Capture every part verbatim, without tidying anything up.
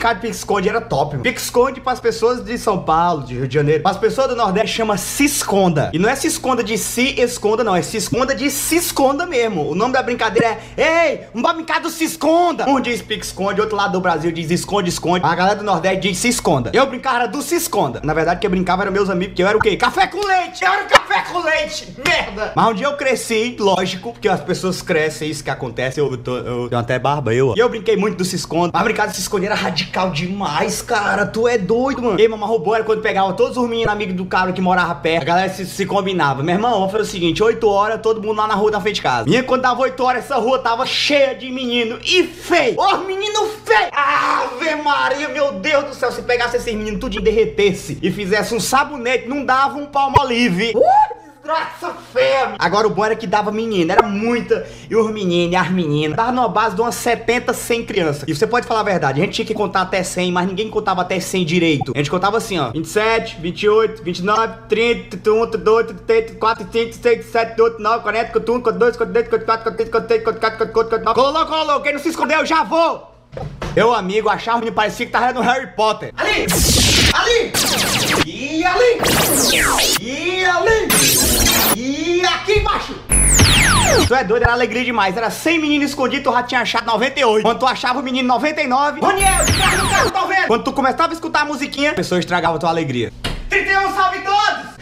brincar de pique-esconde era top, mano. Pique-esconde pras pessoas de São Paulo, de Rio de Janeiro. Pras pessoas do Nordeste chama se esconda. E não é se esconda de se esconda, não. É se esconda de se esconda mesmo. O nome da brincadeira é: ei, vamos brincar do se esconda. Um diz pique-esconde, outro lado do Brasil diz esconde, esconde. A galera do Nordeste diz se esconda. Eu brincava do se esconda. Na verdade, quem brincava eram meus amigos, que eu era o quê? Café com leite! Eu era o café com leite! Merda! Mas um dia eu cresci, lógico, porque as pessoas crescem, é isso que acontece. Eu, tô, eu tenho até barba, eu. E eu brinquei muito do se esconda. Mas brincar do se esconde era radical demais, cara. Tu é doido, mano. E mamãe roubou era quando pegava todos os meninos amigos do cara que morava perto. A galera se, se combinava. Meu irmão, vamos fazer o seguinte: oito horas, todo mundo lá na rua da frente de casa. Minha, quando dava oito horas, essa rua tava cheia de menino. E feio! Ô, menino feio! Ave Maria, meu Deus do céu. Se pegasse esses meninos tudo e derretesse e fizesse um sabonete, não dava um palmolive. Uh! Desgraça feia. Agora o bom era que dava menina, era muita. E os meninos e as meninas dava numa base de umas setenta, cem crianças. E você pode falar a verdade, a gente tinha que contar até cem, mas ninguém contava até cem direito. A gente contava assim, ó: vinte e sete, vinte e oito, vinte e nove, trinta, trinta e um, trinta e dois, trinta e três, trinta e quatro, trinta e cinco, trinta e seis, trinta e oito, trinta e nove, quarenta, quarenta e um, quarenta e dois, quarenta e três, quarenta e quatro, quarenta e cinco, quarenta e seis, quarenta e sete, quarenta e oito, quarenta e nove. Colou, colou, quem não se escondeu, já vou! Meu amigo achava que parecia que tava no Harry Potter. Ali! Ali! E ali! E ali! E aqui embaixo! Tu é doido, era alegria demais. Era cem meninos escondidos, tu já tinha achado noventa e oito. Quando tu achava o menino noventa e nove, Roniel, de trás do carro, tá vendo? Quando tu começava a escutar a musiquinha, a pessoa estragava a tua alegria. trinta e um, salve todos!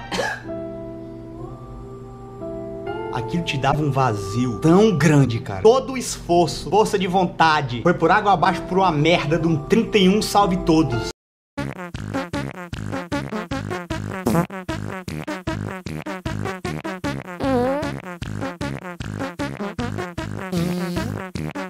Aquilo te dava um vazio tão grande, cara. Todo o esforço, força de vontade, foi por água abaixo por uma merda de um trinta e um salve todos.